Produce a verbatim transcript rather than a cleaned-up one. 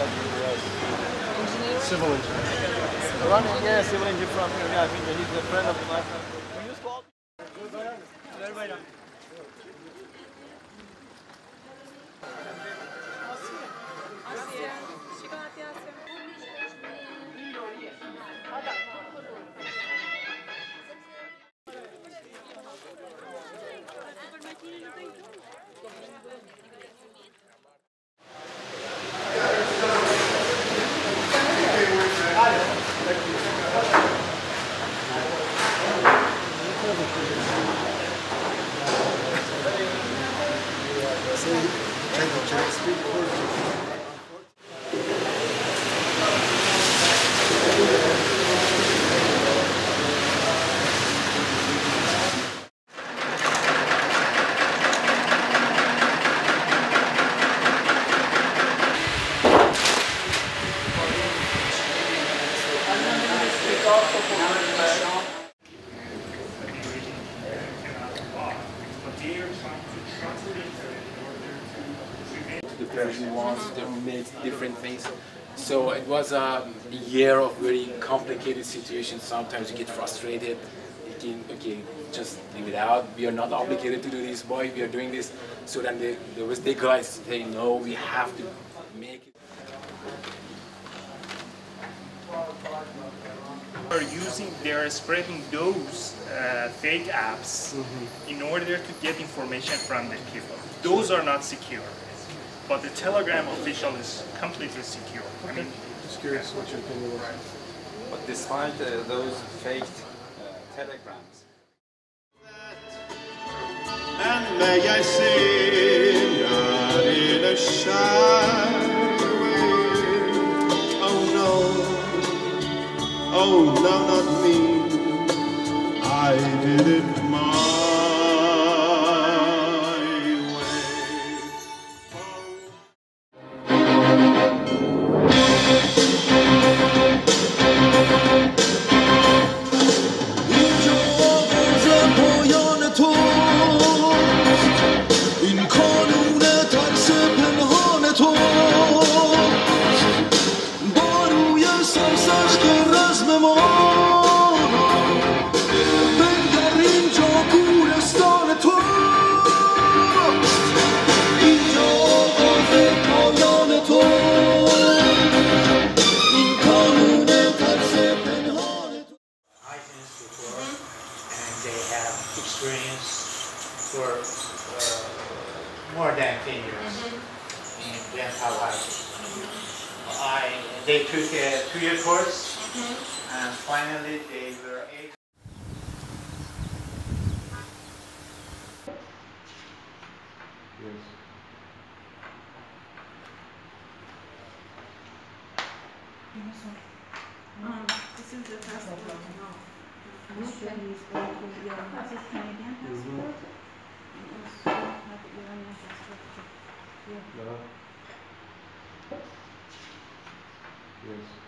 Engineer? Civil engineer. Running, yeah, civil engineer from here. Yeah, I mean, he's a friend of mine. We used to all... Asya. Şikayet Asya. The Persian ones, they made different things. So it was a year of very complicated situations. Sometimes you get frustrated. You can, okay, just leave it out. We are not obligated to do this, boy. We are doing this. So then they, there was the guys saying, no, we have to make it. Are using, they're spreading those uh, fake apps mm-hmm. in order to get information from the people. Those are not secure. But the Telegram official is completely secure. Okay. I mean, just curious what your opinion was. But despite uh, those fake uh, telegrams. And may I sing out in a shy way. Oh no, oh no, not me. I did it my experience for uh, more than ten years mm-hmm. in dental hygiene. Mm-hmm. I they took a two-year course mm-hmm. and finally they were able. Yes. Um, this is the first one. Chinese passport, your this is Canadian passport, and also have Iranian passport. Yeah. No. Yes.